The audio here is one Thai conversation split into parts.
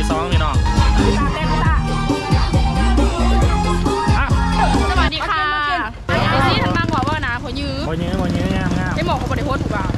2พี่น้องสวัสดีค่ะเอซี่ทันบ้างว่านะพอยื้องามได้หมอกเขาบริโภคถูกป่ะ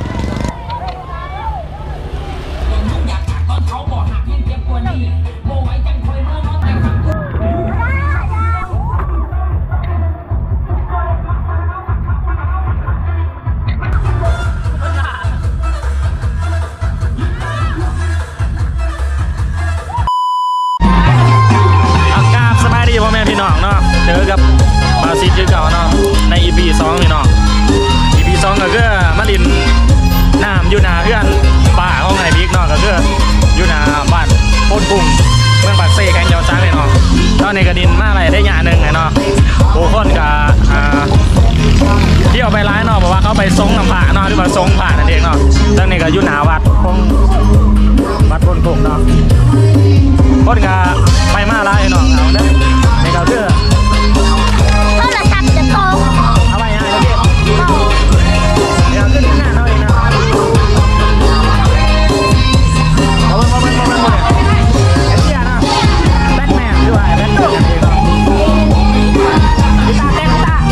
พ่อแม่พี่น้องเนาะเจอกับบาซิสคือเก่าเนาะใน EP 2พี่น้อง EP 2ก็คือมาดินน้ำอยู่นาเพื่อนป่าของไอ้บิ๊กเนาะก็คืออยู่นาบ้านโพนกุ้งเมืองปากเซ่แกงเจ้าจ้าเลยเนาะตอนนี้ก็ดินมาอะไรได้หยาหนึ่งไงเนาะโอ้คนกับที่เอาไปร้ายเนาะบอกว่าเขาไปซงน้ำผ่าเนาะหรือว่าซงผ่านั่นเองเนาะตอนนี้ก็อยู่นาวัดโพนกุ้งเนาะคนกับไปมาไรเนาะเอาเด้อในเก่าเด้อโทรศัพท์จะโตเอาไปยังไงเดี๋ยวขึ้นหน้าหน่อยนะเอาไปไอ้เหี้ยนะแบทแมนด้วยแบทแมนอย่างนี้ก็กีตาร์เต้นกีตาร์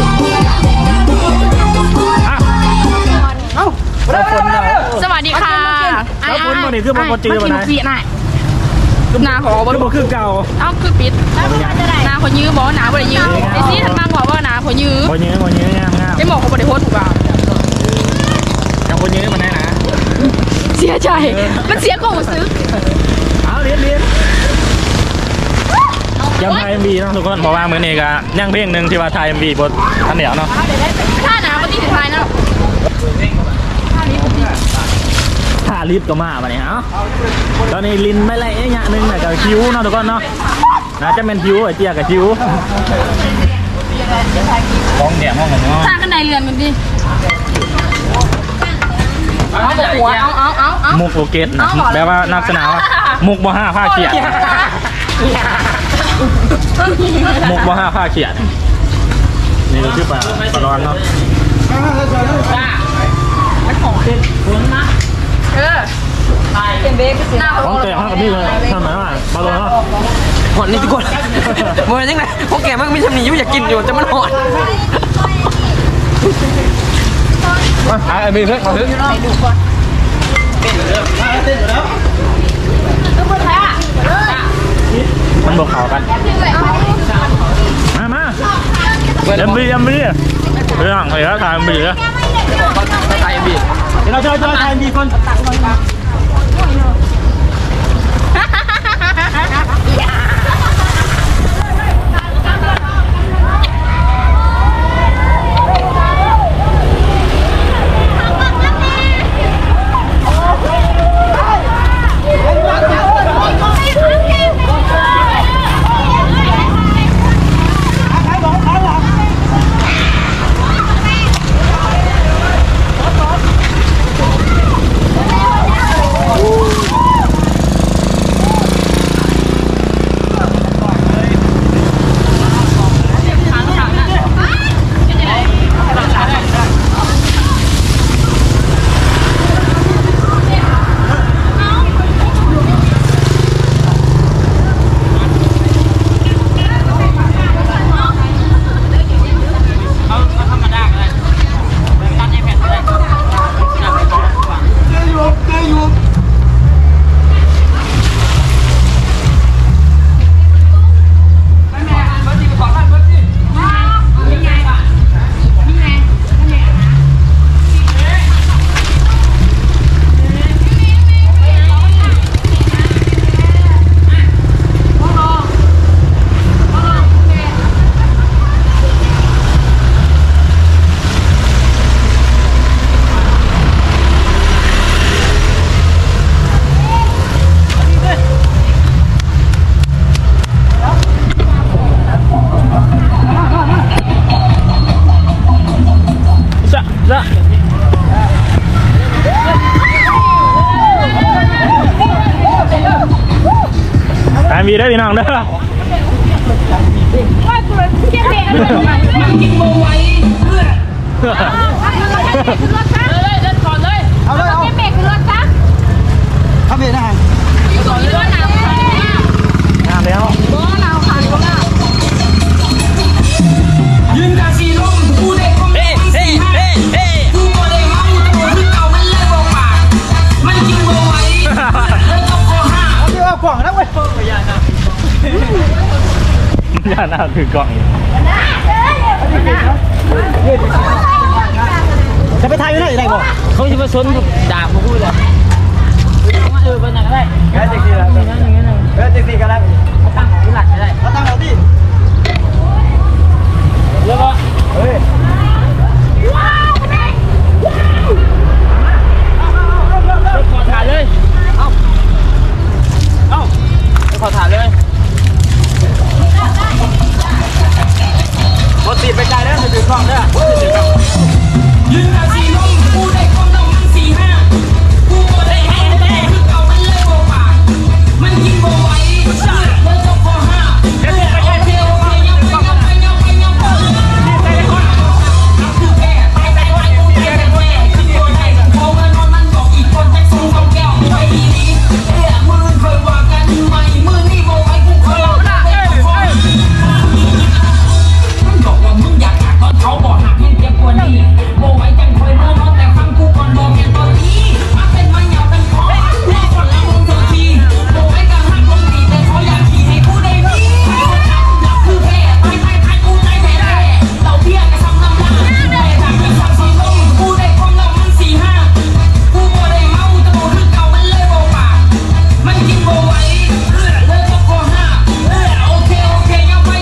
เอ้าแล้วฝนเนาะสวัสดีค่ะแล้วฝนมันนี่คือมันจืดมาไหนนาขอบริคือเก่าคือปิดนาพอยื้อบอนาบริยื้อไอซี่ทันบ้างว่านาพอยื้องามได้หมอกเขาบริโภคถูกป่ะยังพอยื้อมาได้นะเสียใจมันเสียของซื้อเอาเรียนยังไทยMVเนาะทุกคนบอกว่ามือนี้ก็ยังเพลงหนึ่งที่ว่าไทยMVบทอันเดียวเนาะถ้าหนาปฏิทินไทยเนาะถ้าลิฟต์ก็มาป่ะเนี่ยตอนนี้ลินไม่ไล่เงี้ยนึงแต่กับคิ้วเนาะทุกคนเนาะน่าจะเป็นคิ้วไอเจี๊ยกับคิ้วห้องเดี่ยวห้องของน้องสร้างกันในเรือนมันดิเอาหัวเอามุกโลเกตนะแปลว่านักสนามมุกบ่5ผ้าเขียดมุกบ่5ผ้าเขียดนี่ก็ชื่อปลาร้อนเนาะมันของเด็ดคุ้นนะเป็นเบคหน้าของแก่ห้ากับนี่เลยทำไมวะปลาร้อนเนาะหอนนี่ทุกคนเมื่อยังไงของแก่มันมีทำหนีอยู่อยากกินอยู่จะมันหอนไอ้มีเพื่อนมาเพื่อนมันบอกข่าวกันมาเอ็มบีเรื่องอะไรนะถ่ายเอ็มบีนะถ่ายเอ็มบีเดี๋ยวเราจะถ่ายเอ็มบีคนมีได้พี่น้องเด้อว่าตัวเจ็บเบรกกินโมไว้เพื่อรถซะเลยเดินก่อนเลยเอาเลยเอาเจ็บเบรกคือรถซะทำเบรกได้อยู่ก่อนเลยรถหนาวกล่องนะเว้ยอย่าหน้าถือกล่องจะไปทายอยู่ไหนได้บ่เขาจะมาชนด่าผมพูดเลยเป็นอย่างไรแค่เจ็กซี่แล้วเจ็กซี่กันแล้วตั้งของหลักได้ตั้งเอาดิแล้วก็เฮ้ยขอถ่ายเลยขอถ่ายเลยรถติดไปไกลแล้วถือกล้องด้วยยืนเอาสีลงกูได้ความลงมัน4-5กูก็ได้ให้แน่คือเก่ามันเลยโบปากมันยิงโบไว้ชาเลิกต้องขอห้าเดี๋ยวไปยังไปยังคือแก่ตายกูเดียวได้แม่คือตัวได้โบมันบอกอีกคนแท็กซี่สองแก้วไว้ดีมือเคยว่ากันใหม่มือนี่โบไว้กูเคยเอาหน้าบอกว่ามึงอยากหักตอนเขาบอกหักให้เจ็บกว่านี้โบไว้จังคอยมองแต่ฟังกูก่อนบอกแค่ตอนนี้มาเป็นมาเหยาเป็นคอแม่คนละมึงสักทีโบไว้กันหักลงดีแต่เขาอยากขี่ให้กูได้ดีนับคือแพ้ตายกูใจแพ้เราเพี้ยกันทำน้ำลายแต่ทางกันสักสีลงกูได้ความเรามัน4-5กูโบได้เมาแต่โบคือเก่ามันเลยโบปากมันกินโบไว้เลยต้องขอห้าโอเคเอาไป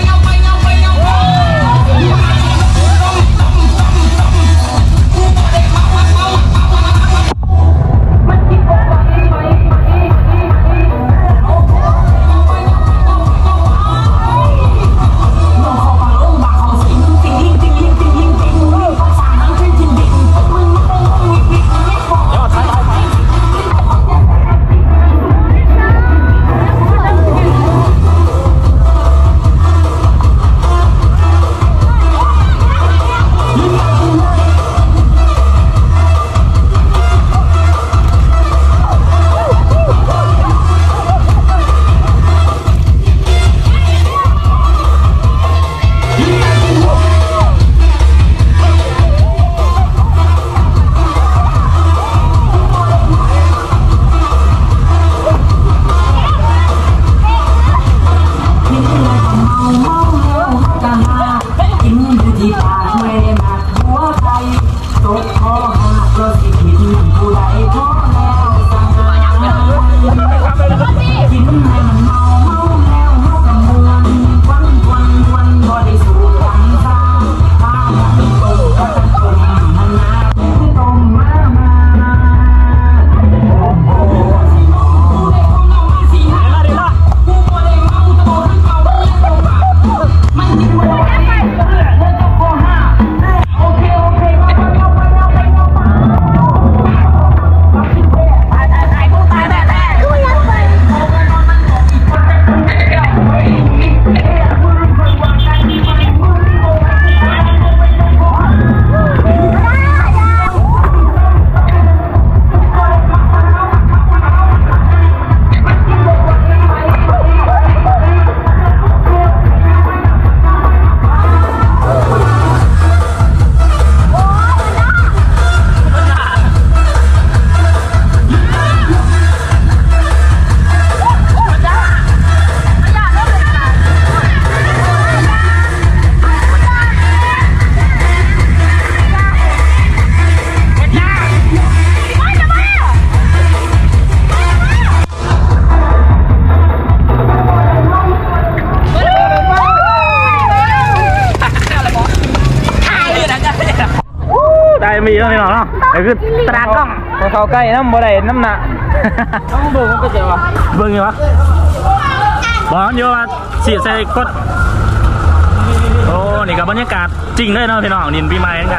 มีแล้วพี่น้องเนาะไอ้คือตรากล้องเขาใกล้น้ำบ่ได้น้ำหนักต้องเบิ่งมันก็เจ๋งวะเบิ่งยังวะบอกอยู่ว่าสีใส่กดโอ้นี่กับบรรยากาศจริงเลยเนาะพี่น้องนินปีใหม่กัน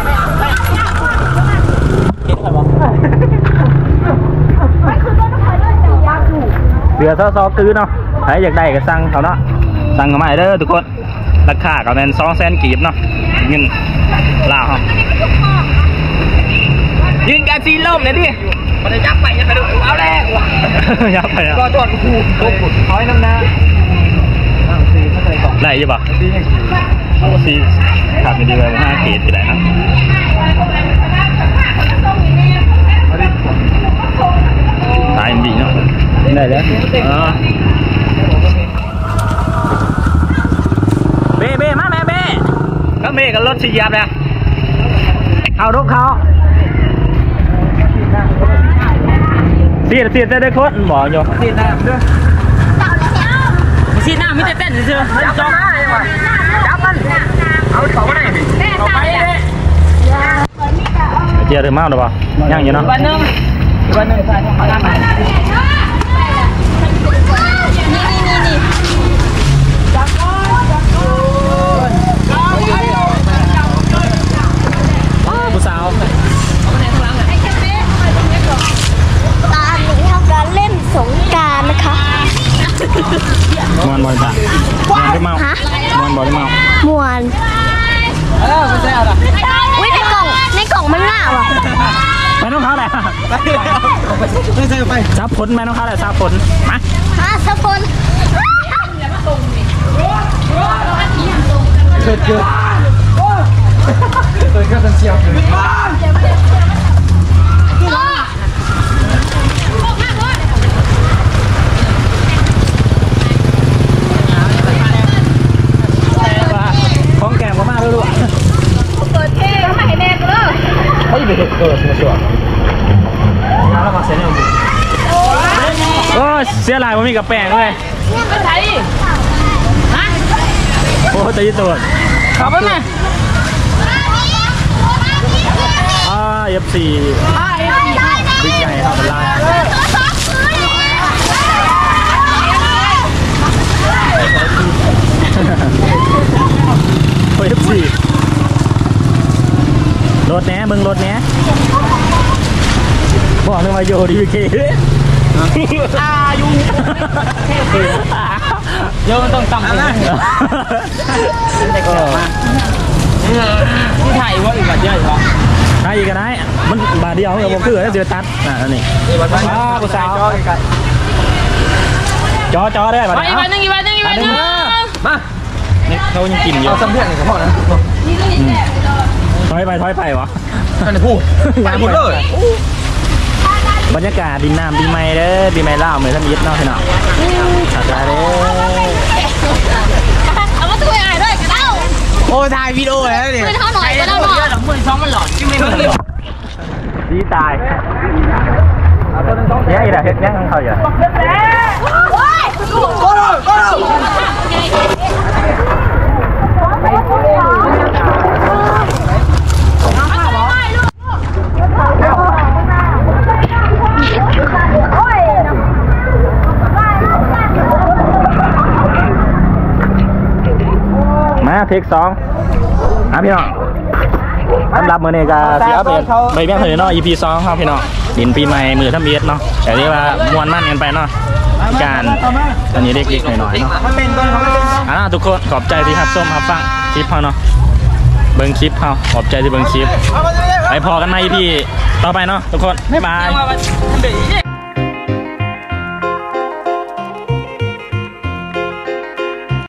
เดือดซอตื้อเนาะใครอยากได้ก็สั่งเขาเนาะสั่งกันมาเด้อทุกคนราคาก็เป็น200,000 กีบเนาะเงินลาวครับยืนการซีล่มเลยดิมันจะยับไปยับไปดูเอาแรกว่ะยับไปอ่ะก็จอดกูเอาให้น้ำหน้าได้ยี่ป่ะซีขาดไม่ดีเลย5 กีบที่ไหนนะตายดีเนาะได้แล้วเบ้มาแม่เบ้ก็เบ้กับรถสียับเลยเอารถเขาเสียได้โคตรหมออยู่เสียได้ด้วยสีหน้าไม่ได้เต้นเชื่อจับมันเลยว่ะจับมันเอาต่อมาเลยต่อไปเลยเจียถึงมากหรือเปล่าย่างอยู่เนาะวันนึงใส่ของร้านไหนผู้สาวตอนนี้เราจะเล่นสงกรานต์นะคะมวนบอลตามวนได้เมามวนบอลได้เมามวนไม่ใช่อะไรอุ้ยในกล่องมันง่าวอ่ะไปน้องเขาแหละไม่ใช่ไปซับผลไหมน้องเขาแหละซับผลมาซับผลเกิดก็จะเชียวของแก้มก็มากเลยลูกเปิดเท่มาให้แม่กูเลยเฮ้ยเด็กตัวแล้วมาเสียเนี่ยโอ้เสียลายมันมีกับแป้งด้วยเป็นไทยฮะโอ้ตีตัวขับไปไหม F4 บิ๊กใหญ่ทำเป็นลายโอ้ F4 รถแหน่มึงรถแหน่บอกเลยว่าโยดีพีเคโยมันต้องต่ำเลยที่ไทยว่าอีกแบบเยอะเหรอใช่กันได้มันบาทเดียวกับผมคือแล้วจะตัดนี่ผู้สาวจอได้ป่ะอีกวันนึงมาเนี่ยเขายังกินอยู่เอาซ้ำเพี้ยนหนึ่งกับพ่อนะถอยไปวะนั่นพูดเลยบรรยากาศดินน้ำปีใหม่เด้อปีใหม่ล่าเหมือนท่านยิดเนาะพี่น้องสัตว์อะไรเอามาตัวใหญ่ด้วยกระเด้าโอ้ถ่ายวิดีโอแล้วเนี่ยมือเท่าหน่อยกระเด้าหน่อยมือซ้อมมันหลอดจิ้มไม่เพิ่งดีตายเนี่ยอีกแล้วเฮ็ดเนี่ยเขาอยู่มาเทค2พี่น้องสำหรับมือนี้ก็เสียเป็นใบเบี้ยเถื่อนเนาะ EP 2ครับพี่น้องดินปีใหม่มือทำเบียดเนาะแต่ที่ว่ามวนมั่นกันไปเนาะการตอนนี้เด็กๆหน่อยๆเนาะทุกคนขอบใจที่ครับส้มครับฟังคลิปเขาเนาะเบิ้งคลิปเขาขอบใจที่เบิ้งคลิปไปพอกันใน EP ต่อไปเนาะทุกคนบ๊ายบาย